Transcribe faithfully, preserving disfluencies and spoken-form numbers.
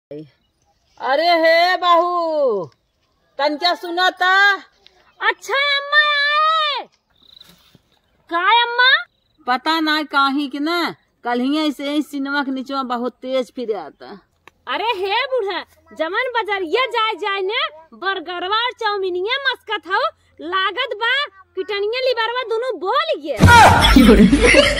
अरे हे बाहू तंचा सुना था। अच्छा अम्मा आए काय अम्मा पता ना काही कि ना कल ही से सिनेमा के नीचे बहुत तेज फिर आता। अरे हे बूढ़ा जमन बजरिया जाए जाए ने बर्गरवा चाउमीनिया मस्का था लागत बा पिटनिया लिबरवा दोनों बोल गए।